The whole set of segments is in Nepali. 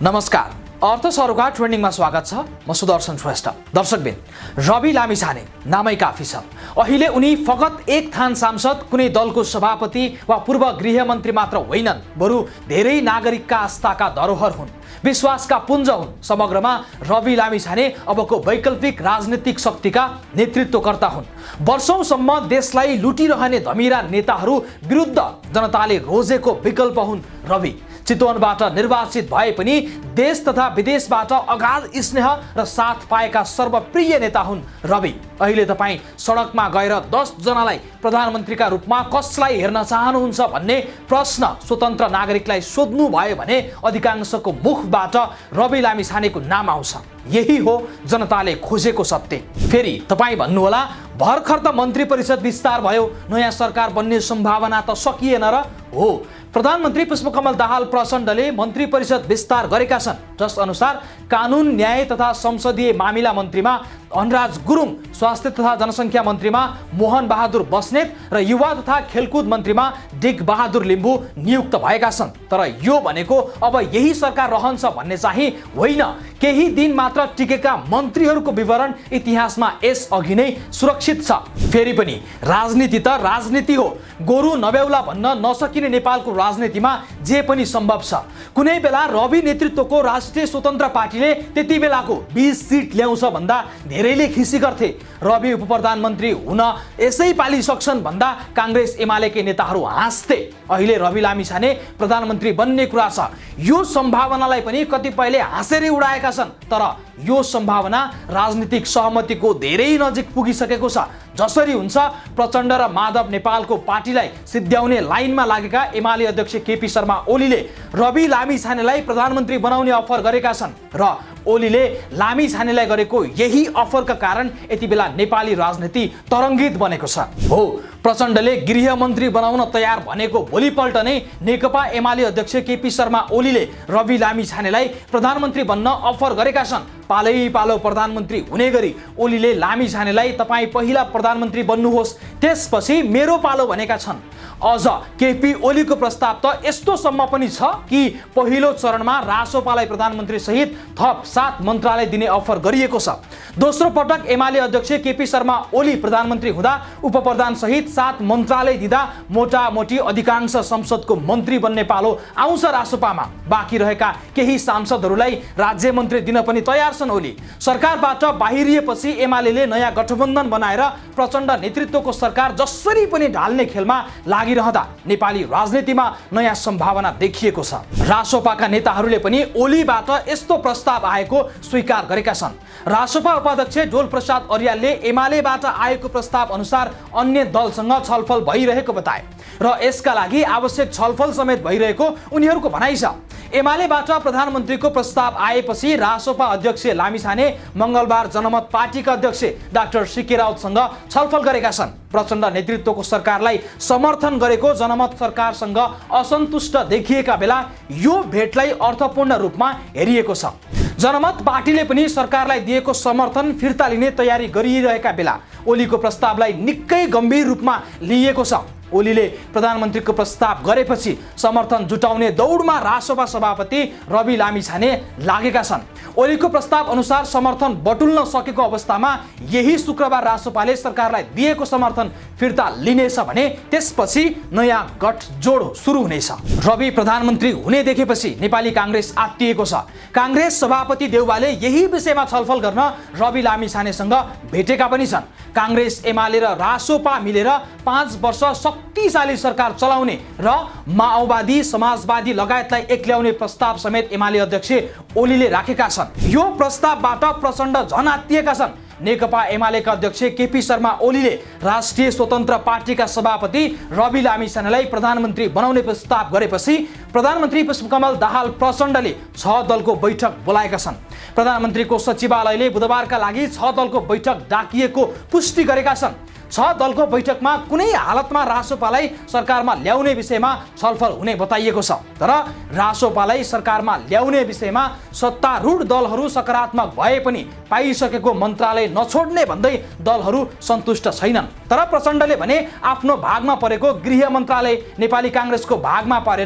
नमस्कार, अर्थ सरोकार ट्रेन्डिङमा स्वागत छ। म सुदर्शन श्रेष्ठ। दर्शकबिन, रवि लामिछाने नामै काफी छ। अहिले उनी फगत एक थान सांसद, कुनै दलको सभापति वा पूर्व गृहमन्त्री मात्र होइनन्, बरु धेरै नागरिकका आस्थाका धरोहर हुन्, विश्वासका पुञ्ज हुन्। समग्रमा रवि लामिछाने अबको वैकल्पिक राजनीतिक शक्तिका नेतृत्वकर्ता हुन्। वर्षौंसम्म देशलाई लुटिरहने धमिरा नेताहरू विरुद्ध जनताले रोजेको विकल्प हुन् रवि। चितवनबाट निर्वाचित भए पनि देश तथा विदेशबाट अगाध स्नेह र साथ पाएका सर्वप्रिय नेता हुन् रवि। अहिले तपाईँ सडकमा गएर 10 जनालाई प्रधानमन्त्रीका रूपमा कसलाई हेर्न चाहनुहुन्छ भन्ने प्रश्न स्वतन्त्र नागरिकलाई सोध्नु भयो भने अधिकांशको मुखबाट रवि लामिछानेको नाम आउँछ। यही हो जनताले खोजेको सत्य। फेरि तपाईँ भन्नुहोला, भर्खर त मन्त्री परिषद विस्तार भयो, नयाँ सरकार बन्ने सम्भावना त सकिएन र? हो, प्रधानमन्त्री पुष्पकमल दाहाल प्रचण्डले मन्त्री परिषद विस्तार गरेका छन्, जस अनुसार कानुन, न्याय तथा संसदीय मामिला मन्त्रीमा धनराज गुरुङ, स्वास्थ्य तथा जनसङ्ख्या मन्त्रीमा मोहन बहादुर बस्नेत र युवा तथा खेलकुद मन्त्रीमा डिग बहादुर लिम्बू नियुक्त भएका छन्। तर यो भनेको अब यही सरकार रहन्छ भन्ने चाहिँ होइन। केही दिन मात्र टिकेका मन्त्रीहरूको विवरण इतिहासमा यस अघि नै सुरक्षित छ। फेरि पनि राजनीति त राजनीति हो, गोरु नब्याउला भन्न नसकिने नेपालको राजनीतिमा जे पनि सम्भव छ। कुनै बेला रवि नेतृत्वको राष्ट्रिय स्वतन्त्र पार्टीले त्यति बेलाको 20 सिट ल्याउँछ भन्दा धेरैले खिसी गर्थे। रवि उपप्रधानमन्त्री हुन यसै पालि सक्छन् भन्दा काङ्ग्रेस एमालेकै नेताहरू हाँस्थे। अहिले रवि लामिछाने प्रधानमन्त्री बन्ने कुरा छ। यो सम्भावनालाई पनि कतिपयले हाँसेरै उडाएका छन्, तर यो सम्भावना राजनीतिक सहमतिको धेरै नजिक पुगिसकेको छ। जसरी हुन्छ, प्रचण्ड र माधव नेपालको पार्टीलाई सिद्ध्याउने लाइनमा लागेका एमाले अध्यक्ष केपी शर्मा ओलीले रवि लामिछानेलाई प्रधानमन्त्री बनाउने अफर गरेका छन् र ओलीले लामिछानेलाई गरेको यही अफरका कारण यति बेला नेपाली राजनीति तरङ्गित बनेको छ। हो, प्रचण्डले गृहमन्त्री बनाउन तयार भनेको भोलिपल्ट नै नेकपा एमाले अध्यक्ष केपी शर्मा ओलीले रवि लामिछानेलाई प्रधानमन्त्री बन्न अफर गरेका छन्। पालै पालो प्रधानमन्त्री हुने गरी ओलीले लामिछानेलाई तपाईँ पहिला प्रधानमन्त्री बन्नुहोस्, त्यसपछि मेरो पालो भनेका छन्। अझ केपी ओलीको प्रस्ताव त यस्तोसम्म पनि छ कि पहिलो चरणमा रासोपालाई प्रधानमन्त्री सहित थप 7 मन्त्रालय दिने अफर गरिएको छ। दोस्रो पटक एमाले अध्यक्ष केपी शर्मा ओली प्रधानमन्त्री हुँदा उपप्रधान सहित 7 मन्त्रालय दिँदा मोटामोटी अधिकांश संसदको मन्त्री बन्ने पालो आउँछ रासोपामा। बाँकी रहेका केही सांसदहरूलाई राज्य मन्त्री दिन पनि तयार छन् ओली। सरकारबाट बाहिरिएपछि एमालेले नयाँ गठबन्धन बनाएर प्रचण्ड नेतृत्वको सरकार जसरी पनि ढाल्ने खेलमा लागिरहँदा नेपाली राजनीतिमा नयाँ सम्भावना देखिएको छ। रासोपाका नेताहरूले पनि ओलीबाट यस्तो प्रस्ताव आएको स्वीकार गरेका छन्। रासोपा उपाध्यक्ष डोल प्रसाद अर्यालले एमालेबाट आएको प्रस्ताव अनुसार अन्य दलसँग छलफल भइरहेको बताए र यसका लागि आवश्यक छलफल समेत भइरहेको उनीहरूको भनाइ छ। एमालेबाट प्रधानमन्त्रीको प्रस्ताव आएपछि रासोपा अध्यक्ष लामिछाने मंगलबार जनमत पार्टीका अध्यक्ष डाक्टर सीके राउतसँग छलफल गरेका छन्। प्रचण्ड नेतृत्वको सरकारलाई समर्थन गरेको जनमत सरकारसँग असन्तुष्ट देखिएका बेला यो भेटलाई अर्थपूर्ण रूपमा हेरिएको छ। जनमत पार्टीले पनि सरकारलाई दिएको समर्थन फिर्ता लिने तयारी गरिरहेका बेला ओलीको प्रस्तावलाई निकै गम्भीर रूपमा लिएको छ। ओलीले प्रधानमन्त्रीको प्रस्ताव गरेपछि समर्थन जुटाउने दौडमा रासोपा सभापति रवि लामिछाने लागेका छन्। ओलीको प्रस्ताव अनुसार समर्थन बटुल्न सकेको अवस्थामा यही शुक्रबार रासोपाले सरकारलाई दिएको समर्थन फिर्ता लिनेछ भने त्यसपछि नयाँ गठजोड सुरु हुनेछ। रवि प्रधानमन्त्री हुने देखेपछि नेपाली काङ्ग्रेस आत्तिएको छ। काङ्ग्रेस सभापति देउवाले यही विषयमा छलफल गर्न रवि लामिछानेसँग भेटेका पनि छन्। काङ्ग्रेस एमाले र रासोपा मिलेर 5 वर्ष शक्तिशाली सरकार चलाउने र माओवादी समाजवादी लगायतलाई एक्ल्याउने प्रस्ताव समेत एमाले अध्यक्ष ओलीले राखेका छन्। यो प्रस्तावबाट प्रचण्ड झन आत्तिएका छन्। नेकपा एमालेका अध्यक्ष केपी शर्मा ओलीले राष्ट्रिय स्वतन्त्र पार्टीका सभापति रवि लामिछानेलाई प्रधानमन्त्री बनाउने प्रस्ताव गरेपछि प्रधानमन्त्री पुष्पकमल दाहाल प्रचण्डले 6 दलको बैठक बोलाएका छन्। प्रधानमन्त्रीको सचिवालयले बुधबारका लागि 6 दलको बैठक डाकिएको पुष्टि गरेका छन्। 6 दलको बैठकमा कुनै हालतमा रासोपालाई सरकारमा ल्याउने विषयमा छलफल हुने बताइएको छ। तर रासोपालाई सरकारमा ल्याउने विषयमा सत्तारूढ दलहरू सकारात्मक भए पनि पाइसकेको मन्त्रालय नछोड्ने भन्दै दलहरू सन्तुष्ट छैनन्। तर प्रचण्डले भने आफ्नो भागमा परेको गृह मन्त्रालय नेपाली काङ्ग्रेसको भागमा परेर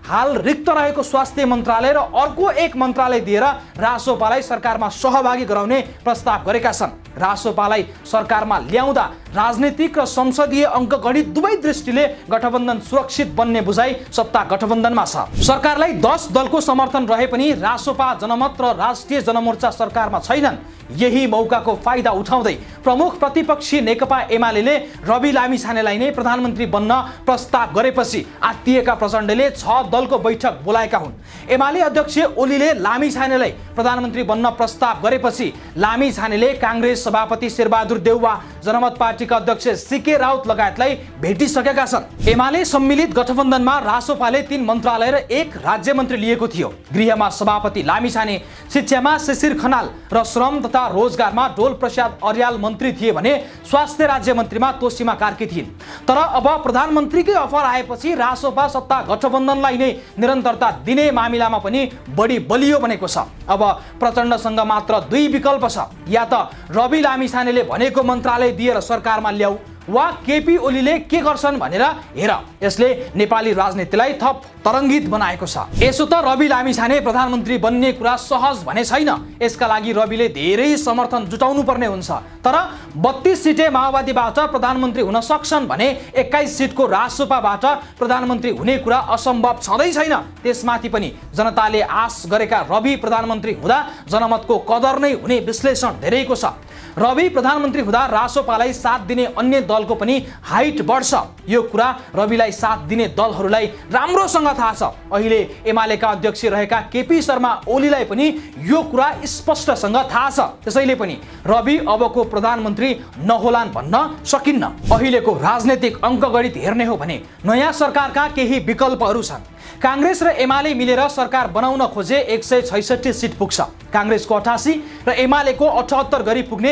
हाल रिक्त रहेको स्वास्थ्य मन्त्रालय र अर्को एक मन्त्रालय दिएर रासोपालाई सरकारमा सहभागी गराउने प्रस्ताव गरेका छन्। रासोपालाई सरकारमा ल्याउँदा राजनीतिक र संसदीय अङ्कगणित दुवै दृष्टिले गठबन्धन सुरक्षित बन्ने बुझाइ सत्ता गठबन्धनमा छ। सरकारलाई 10 दलको समर्थन रहे पनि रासोपा, जनमत र राष्ट्रिय जनमोर्चा सरकारमा छैनन्। यही मौकाको फाइदा उठाउँदै प्रमुख प्रतिपक्षी नेकपा एमाले रवि लामिछानेलाई नै प्रधानमन्त्री बन्न प्रस्ताव गरेपछि आत्तिएका प्रचण्डले 6 दलको बैठक बोलाएका हुन्। एमाले अध्यक्ष ओलीले लामिछानेलाई प्रधानमन्त्री बन्न प्रस्ताव गरेपछि लामिछानेले काङ्ग्रेस सभापति शेरबहादुर देउवा, जनमत पार्टीका अध्यक्ष सीके राउत लगायतलाई भेटिसकेका छन्। एमाले सम्मिलित गठबन्धनमा रासोपाले 3 मन्त्रालय र 1 राज्य मन्त्री लिएको थियो। गृहमा सभापति लामिछाने, शिक्षामा शिशिर खनाल र श्रम तथा रोजगारमा डोल प्रसाद अर्याल मन्त्री थिए भने स्वास्थ्य राज्य मन्त्रीमा तोसीमा कार्की थिइन्। तर अब प्रधानमन्त्रीकै अफर आएपछि रासोपा सत्ता गठबन्धनलाई नै निरन्तरता दिने मामिलामा पनि बढी बलियो बनेको छ। अब प्रचण्डसँग मात्र 2 विकल्प छ, या त रवि लामिछानेले भनेको मन्त्रालय दिएर सरकारमा ल्याऊ, वा केपी ओलीले के गर्छन् भनेर हेर। यसले नेपाली राजनीतिलाई थप तरङ्गित बनाएको छ। यसो त रवि लामिछाने प्रधानमन्त्री बन्ने कुरा सहज भने छैन। यसका लागि रविले धेरै समर्थन जुटाउनु पर्ने हुन्छ। तर 32 सिटे माओवादीबाट प्रधानमन्त्री हुन सक्छन् भने 21 सिटको रासोपाबाट प्रधानमन्त्री हुने कुरा असम्भव छँदै छैन। त्यसमाथि पनि जनताले आश गरेका रवि प्रधानमन्त्री हुँदा जनमतको कदर नै हुने विश्लेषण धेरैको छ। रवि प्रधानमन्त्री हुँदा रासोपालाई साथ दिने अन्य दलको पनि हाइट बढ्छ। यो कुरा रविलाई साथ दिने दलहरूलाई राम्रोसँग थाहा छ। अहिले एमालेका अध्यक्ष रहेका केपी शर्मा ओलीलाई पनि यो कुरा स्पष्टसँग थाहा छ। त्यसैले पनि रवि अबको प्रधानमन्त्री नहोलान् भन्न सकिन्न। अहिलेको राजनीतिक अङ्कगणित हेर्ने हो भने नयाँ सरकारका केही विकल्पहरू छन्। काङ्ग्रेस र एमाले मिलेर सरकार बनाउन खोजे 166 सिट पुग्छ। काङ्ग्रेसको 88 र एमालेको 78 गरी पुग्ने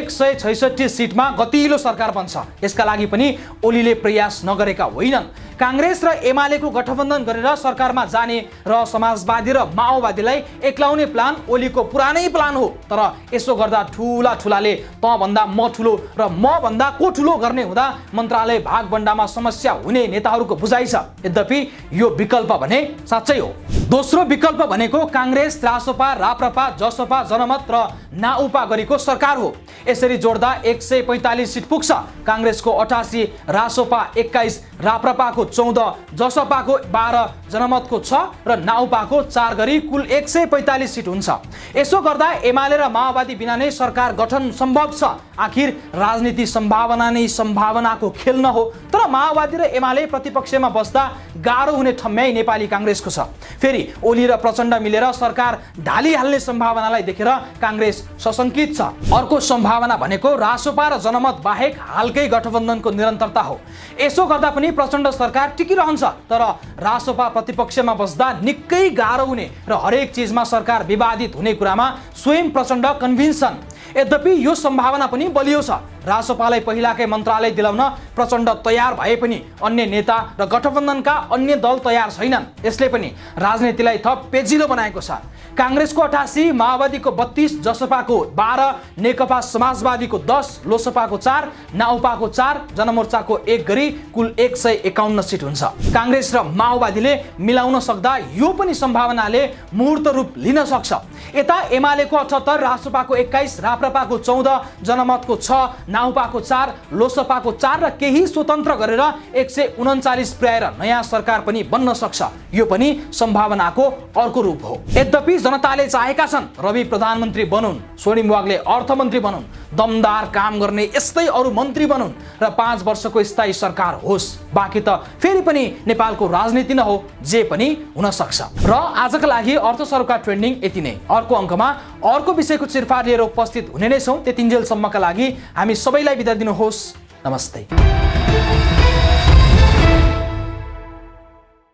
166 सिटमा गतिलो सरकार बन्छ। यसका लागि पनि ओलीले प्रयास नगरेका होइनन्। काङ्ग्रेस र एमालेको गठबन्धन गरेर सरकारमा जाने र समाजवादी र माओवादीलाई एक्लाउने प्लान ओलीको पुरानै प्लान हो। तर यसो गर्दा ठुलाले त भन्दा म ठुलो र म भन्दा को ठुलो गर्ने हुँदा मन्त्रालय भागबण्डामा समस्या हुने नेताहरूको बुझाइ छ। यद्यपि यो विकल्प भने साँच्चै हो। दोस्रो विकल्प भनेको काङ्ग्रेस, रासोपा, राप्रपा, जसपा, जनमत र नाउपा गरेको सरकार हो। यसरी जोड्दा 145 सिट पुग्छ। काङ्ग्रेसको 88, रासोपा 21, राप्रपाको 14, जसपाको 12, जनमतको 6 र नाउपाको 4 गरी कुल 145 सिट हुन्छ। यसो गर्दा एमाले र माओवादी बिना नै सरकार गठन सम्भव छ। आखिर राजनीति सम्भावना नै सम्भावनाको खेल न हो। तर माओवादी र एमाले प्रतिपक्षमा बस्दा गाह्रो हुने ठम्याइ नेपाली काङ्ग्रेसको छ। फेरि ओली र प्रचण्ड मिलेर सरकार ढालिहाल्ने सम्भावनालाई देखेर काङ्ग्रेस सशङ्कित छ। अर्को सम्भावना भनेको रासोपा र जनमत बाहेक हालकै गठबन्धनको निरन्तरता हो। यसो गर्दा पनि प्रचण्ड सरकार टिकिरहन्छ। तर रासोपा प्रतिपक्षमा बस्दा निकै गाह्रो हुने र हरेक चिजमा सरकार विवादित हुने कुरामा स्वयं प्रचण्ड कन्भिन्स छन्। यद्यपि यो सम्भावना पनि बलियो छ। रासोपालाई पहिलाकै मन्त्रालय दिलाउन प्रचण्ड तयार भए पनि अन्य नेता र गठबन्धनका अन्य दल तयार छैनन्। यसले पनि राजनीतिलाई थप पेचिलो बनाएको छ। काङ्ग्रेसको 88, माओवादीको 32, जसपाको 12, नेकपा समाजवादीको 10, लोसपाको 4, नाउपाको 4, जनमोर्चाको 1 गरी कुल 151 सिट हुन्छ। काङ्ग्रेस र माओवादीले मिलाउन सक्दा यो पनि सम्भावनाले मूर्त रूप लिन सक्छ। यता एमालेको 78, रासोपाको 21, राप्रपाको 14, जनमतको 6, नाउपाको 4, लोसपाको 4 र केही स्वतन्त्र गरेर 139 पुर्याएर नयाँ सरकार पनि बन्न सक्छ। यो पनि सम्भावनाको अर्को रूप हो। यद्यपि जनताले चाहेका छन् रवि प्रधानमन्त्री बनुन्, स्वर्णिम वाग्ले अर्थमन्त्री बनुन्, दमदार काम गर्ने यस्तै अरू मन्त्री बनुन् र 5 वर्षको स्थायी सरकार होस्। बाँकी त फेरि पनि नेपालको राजनीति न हो, जे पनि हुन सक्छ। र आजका लागि अर्थसरोका ट्रेन्डिङ यति नै। अर्को अङ्कमा अर्को विषयको चिरफार लिएर उपस्थित हुने नै छौँ। त्यतिन्जेलसम्मका लागि हामी सबैलाई बिदा दिनुहोस्। नमस्ते।